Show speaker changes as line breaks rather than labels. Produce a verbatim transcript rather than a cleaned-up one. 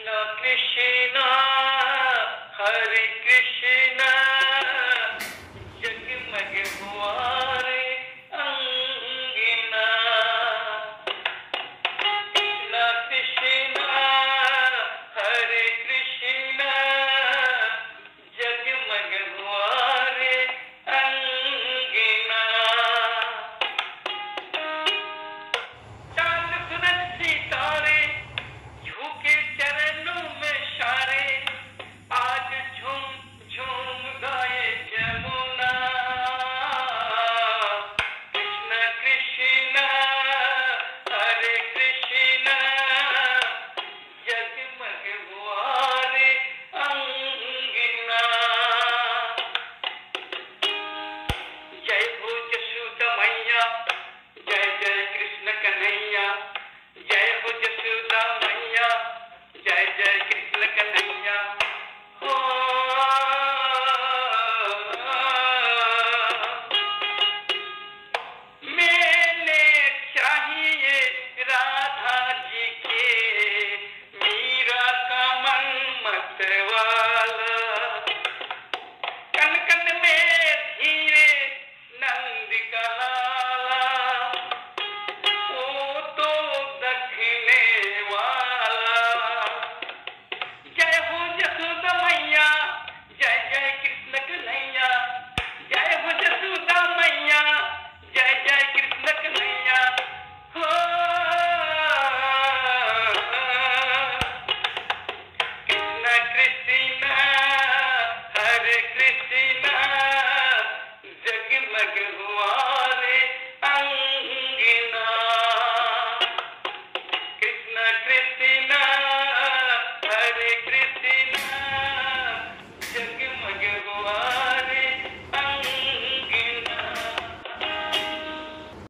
कृष्णा हरे कृष्णा जगमग हुआ रे अंगना। कृष्णा कृष्णा हरे कृष्णा जगमग हुआ रे अंगना। चांद सूरज सितारे झुके चरणों में सारे, आज झूम झूम गाए जमुना। कृष्ण कृष्ण हरे कृष्ण जगमग हुआ रे अंगना। जय हो जशोदा मैया, जय जय कृष्ण कन्हैया। जय हो जशोदा मैया, जय जय कृष्ण कन्हैया। हो मैंने चाहिए राधा जी के, मीरा का मन मतवाला। कन कन में धीरे नंद का लाला, वो तो दखने वाला। जय हो जसोदा मैया, जय जय कृष्ण कन्हैया। जय हो जसोदा मैया, जय जय कृष्ण कन्हैया। हो कृष्ण कृष्ण हरे कृष्ण जगमग हुआ रे अंगना। कृष्ण कृष्ण हरे कृष्ण